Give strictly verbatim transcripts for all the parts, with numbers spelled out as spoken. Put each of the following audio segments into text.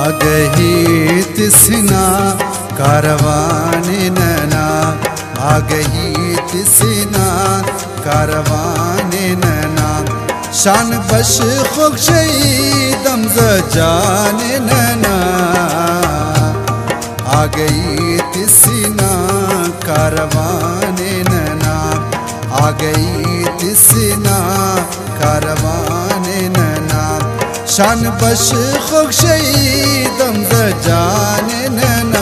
आ गई तिसना कारवाने नैना, आ गई तिसना कारवाने नैना, शान बश खुशई दमज जाने नैना, आ गई तिसना कारवाने नैना, आ गई तिसना कारवाने नैना, शान बश खुशई दमज जाने नैना,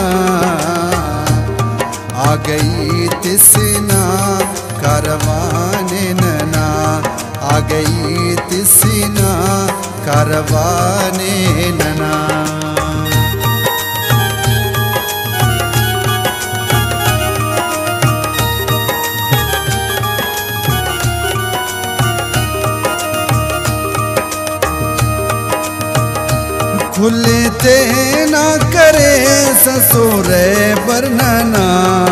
आ गई तिसना कारवाने नैना, आ गई तिसना कारवाने नैना। खुलते ना करे ससुरे बरनना,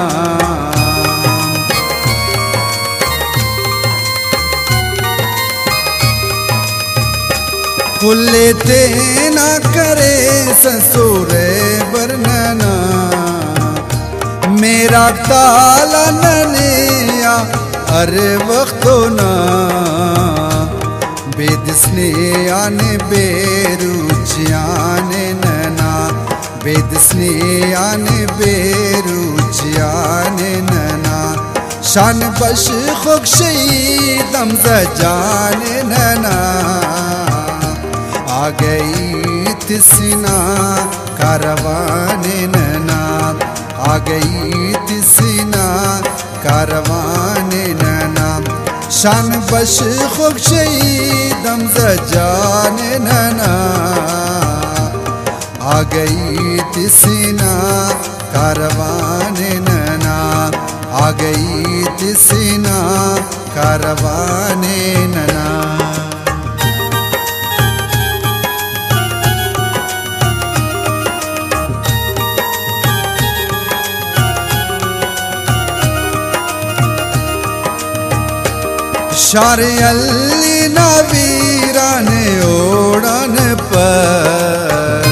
खुलते ना करे ससुरे बरनना, मेरा ताला ननिया अरे वक्तो ना, बेदसने आने बेरुचियाने नैना, बेदसने आने बेरुचियाने नैना, शान बश खुशई दमज जाने नैना, आ गई तिसना कारवाने नैना, आ गई तिसना कारवाने नैना, शान बश खुशई दमज जाने नैना, आ गई तिसना कारवाने नैना, आ गई तिसना कारवाने नैना। शार अल्ली नवीराने ओड़न पर,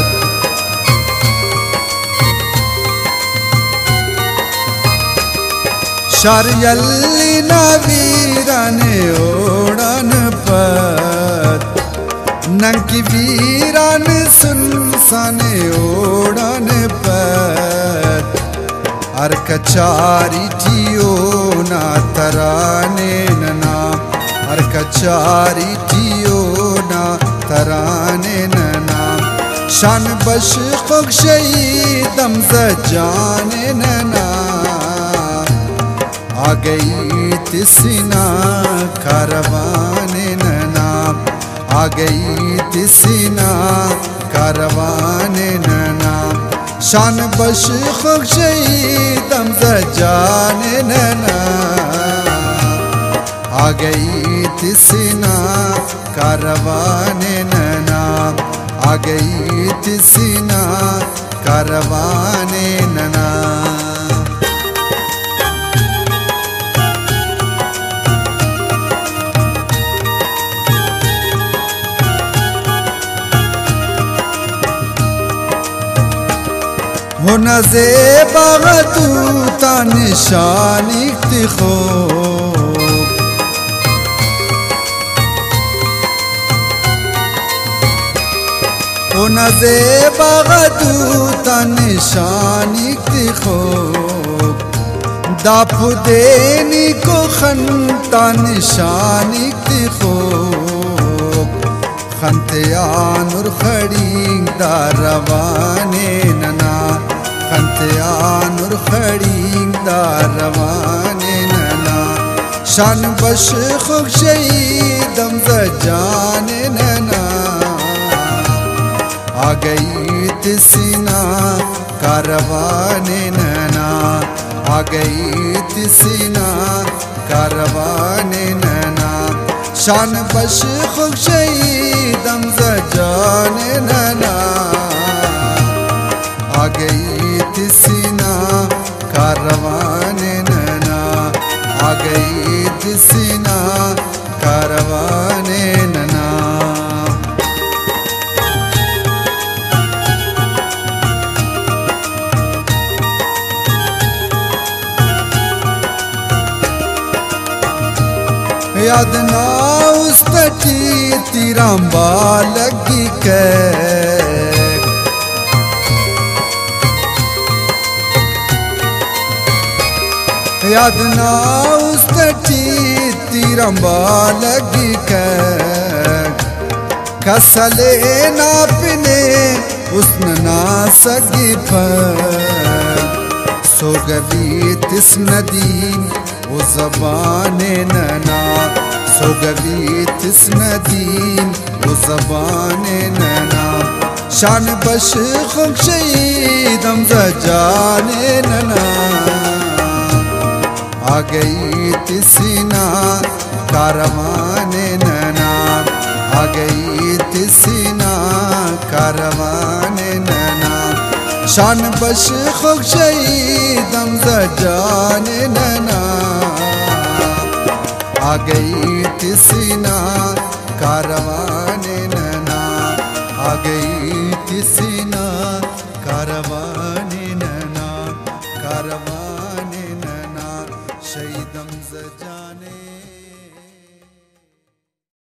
शार अल्ली नवीराने ओड़न पर, नंकी वीरान सुनसाने ओड़न पर, अर कचारी ठियो ना तराने नैना, अर कचारी ठियो ना तराने नैना, शान बश खुशई दमज जाने नैना, आ गई तिसना कारवाने नैना, आ गई तिसना कारवाने नैना, शान बश खुशई दमज जाने नैना, आ गई तिसना कारवाने नैना, आ गई तिसना कारवाने नैना। हो नज़े बागतू ता निशानी तिखो, हो नज़े बागतू ता निशानी तिखो, दापु देनी को खंता निशानी तिखो, खंतियानुर खड़ी दारवाने नैना, खंतियानुर खड़ी दारवाने नैना, शान बश खुशई दमज जाने नैना, आ गई तिसना कारवाने नैना, आ गई तिसना कारवाने नैना, शान बश खुशई दमज जाने नैना, आ गई तिसना कारवाने नैना, आ गई तिसना कारवाने नैना। याद ना उस तटी तिरंबा लगी कै याद ना उस तटी तिरंबा लगी कै कसले ना पिने उसन ना सगी पर सोगवी तिस नदी वो ज़बाने नना सोगवी तिस नदी वो ज़बाने नना शान बश खुक शहीदम जाने नना आ गई तिसीना कारवाने नना आ गई तिसीना कारवाने नना शान बश खुक शहीदम जाने नना आ गई तिसीना कारवाने नना आ गई